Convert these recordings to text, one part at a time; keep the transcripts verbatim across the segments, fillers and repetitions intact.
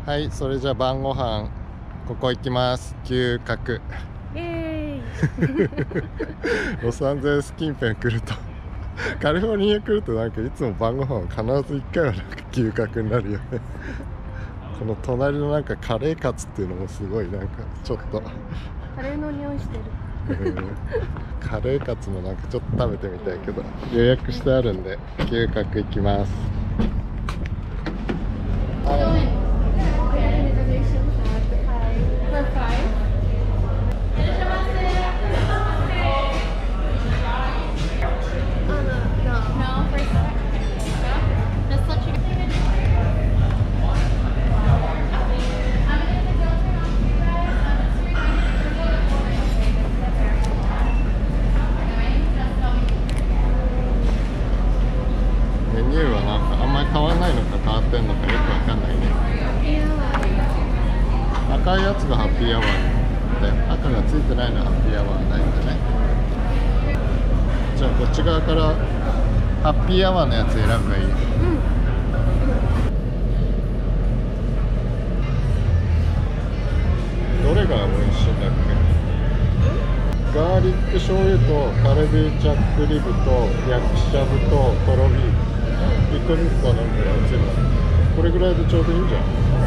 はい、それじゃあ晩ご飯ここ行きます。牛角。 イエーイ。 ロサンゼルス近辺来るとカリフォルニア来るとなんかいつも晩ご飯必ずいっかいはなんか牛角になるよね。この隣のなんかカレーカツっていうのもすごいなんかちょっとカレーの匂いしてる。 カレーカツもなんかちょっと食べてみたいけど予約してあるんで牛角行きます。メニューはなんかあんまり変わらないのか変わってんのかよくわかんないね。赤いやつがハッピーアワーで赤がついてないのはハッピーアワーないんだね。じゃあこっち側からハッピーアワーのやつ選ぶがいい。うん、どれが美味しいんだっけ。ガーリック醤油とカルビーチャックリブと焼きしゃぶととろビーフいっこずつ頼んで全部これぐらいでちょうどいいんじゃん。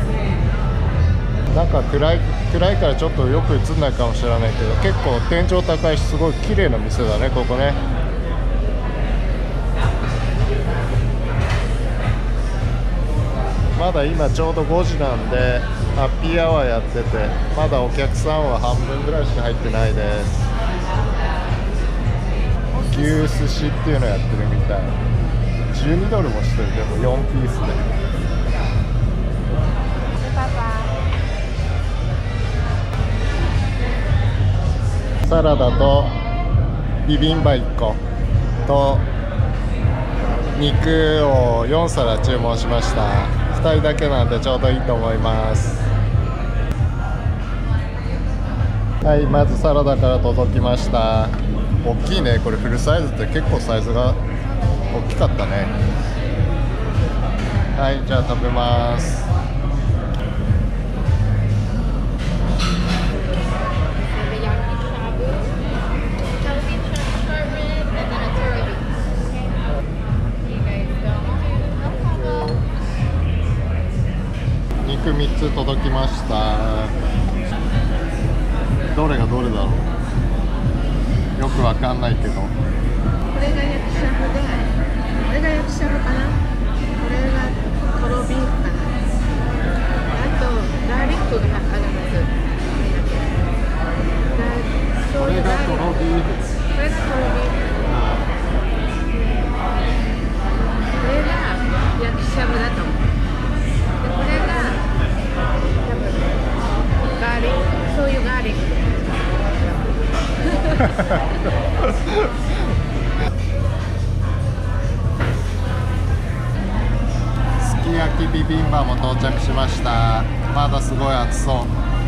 なんか暗い暗いからちょっとよく映んないかもしれないけど結構天井高いしすごい綺麗な店だねここね。まだ今ちょうどごじなんでハッピーアワーやっててまだお客さんは半分ぐらいしか入ってないです。牛寿司っていうのやってるみたい。じゅうにドルもしてる。でもよんピースでサラダとビビンバいっこと肉をよんさら注文しました。ふたりだけなんでちょうどいいと思います。はい、まずサラダから届きました。大きいねこれ。フルサイズって結構サイズが大きかったね。はい、じゃあ食べます。肉みっつ届きました。どれがどれだろうよくわかんないけど。 これが焼きしゃぶで、これが焼きしゃぶかな。これがトロビーフかな。あとガーリックがあるはず。 これがトロビーフ。 これがトロビーフ。これが焼きしゃぶだと思う。でこれが多分ガーリック、醤油ガーリック。 すき焼きビビンバも到着しました。まだすごい熱そう。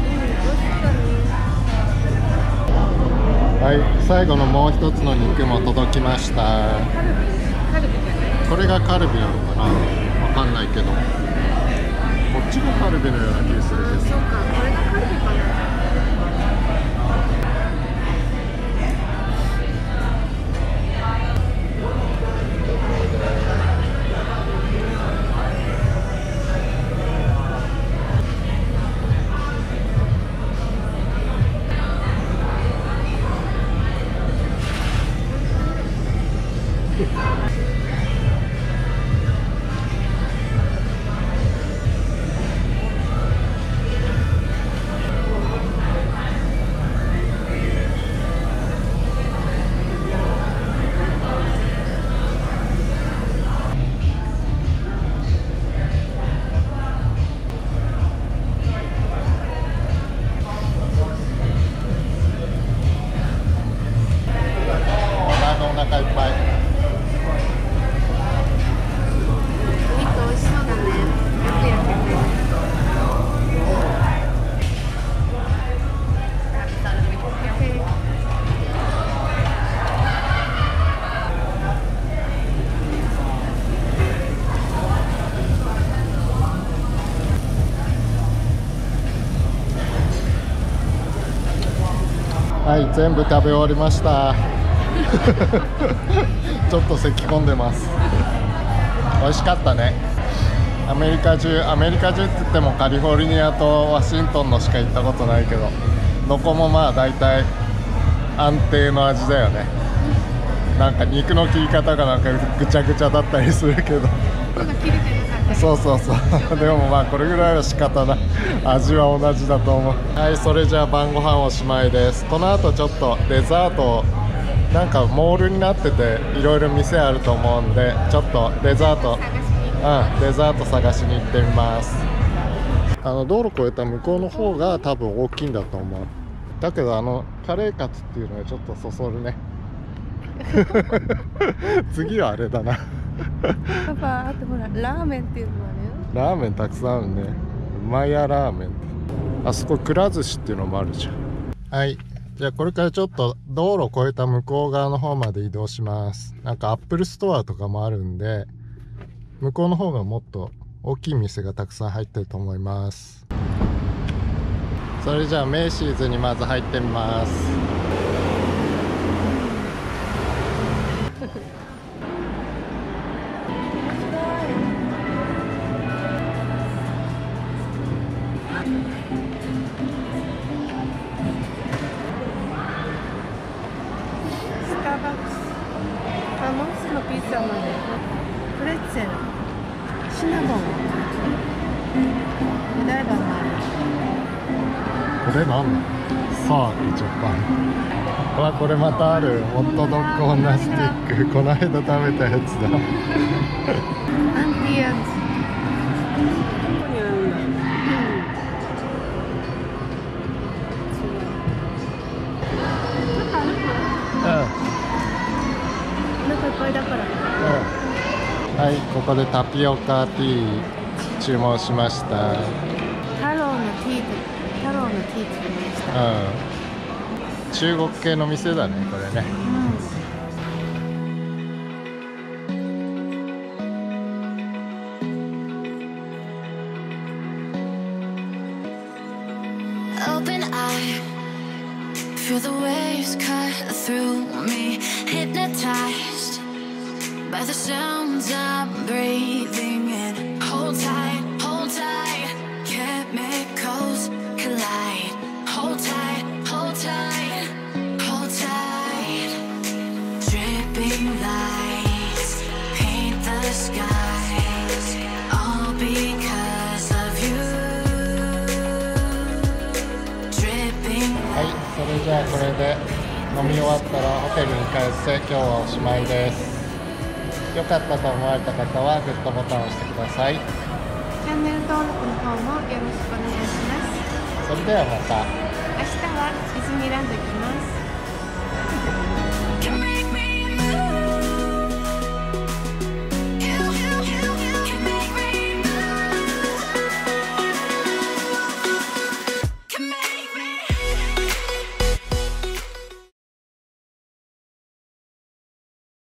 はい、最後のもう一つの肉も届きました。これがカルビなのかなわかんないけどこっちがカルビのような気がするけど。 そうか、これがカルビかな。 はい、全部食べ終わりましたちょっと咳込んでます美味しかったね。アメリカ中アメリカ中って言ってもカリフォルニアとワシントンのしか行ったことないけど、どこもまあ大体安定の味だよね。なんか肉の切り方がなんかぐちゃぐちゃだったりするけどそうそうそうでもまあこれぐらいは仕方ない、味は同じだと思う。はい、それじゃあ晩ご飯おしまいです。この後ちょっとデザート、なんかモールになってていろいろ店あると思うんで、ちょっとデザートうんデザート探しに行ってみます。あの道路越えた向こうの方が多分大きいんだと思う。だけどあのカレーカツっていうのはちょっとそそるね次はあれだなパパ、あとほらラーメンっていうのもあるよ。 ラーメンたくさんあるね。マヤラーメン、あそこくら寿司っていうのもあるじゃん。はい、じゃあこれからちょっと道路越えた向こう側の方まで移動します。なんかアップルストアとかもあるんで、向こうの方がもっと大きい店がたくさん入ってると思います。それじゃあメイシーズにまず入ってみます。 スターバックス、あ、モンスのピッツァまで、プレッツェル、シナモン、メダイバンもある。 これなんだ、さあケチャッパン、わ、これまたある。ホットドッグオンナスティック、この間食べたやつだアンティアンズ、どこにあるんだ。 うん、 お腹いっぱいだから。 はい、ここでタピオカティー注文しました。 太郎のティーと太郎のティー作りました。 うん、中国系の店だねこれね。 Open eye, feel the waves cut through me, hypnotized by the sounds I'm breathing in. Hold tight, hold tight, chemicals collide. Hold tight, hold tight, hold tight. Dripping lights paint the skies, all because of you. はい、それじゃあこれで飲み終わったらホテルに帰って今日はおしまいです。良かったと思われた方はグッドボタンを押してください。 チャンネル登録の方もよろしくお願いします。 それではまた。 明日はディズニーランド行きます。